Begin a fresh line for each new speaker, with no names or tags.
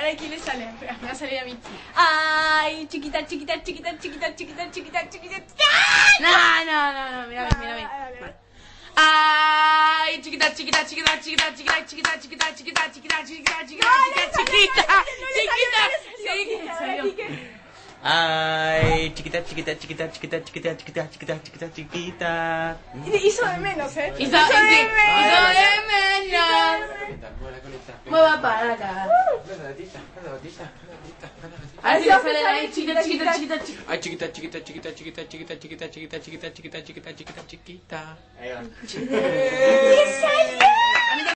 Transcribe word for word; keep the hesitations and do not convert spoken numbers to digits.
ver quién le sale. Espera, me va a salir a mí. Ay, chiquita, chiquita, chiquita, chiquita, chiquita, chiquita, chiquita.
No, no, no, no, mira, mira, mira. Ay, chiquita, chiquita, chiquita, chiquita, chiquita, chiquita, chiquita, chiquita, chiquita, chiquita, chiquita, chiquita, chiquita, chiquita.
Ay, chiquita, chiquita, chiquita, chiquita, chiquita, chiquita, chiquita, chiquita, chiquita.
Hizo de menos, ¿eh?
Hizo de menos. Mueva para acá. A ver si le sale ahí, chiquita, chiquita, chiquita, chiquita.
Ay, chiquita, chiquita, chiquita, chiquita, chiquita, chiquita, chiquita, chiquita, chiquita, chiquita, chiquita, chiquita.
¡Le salió!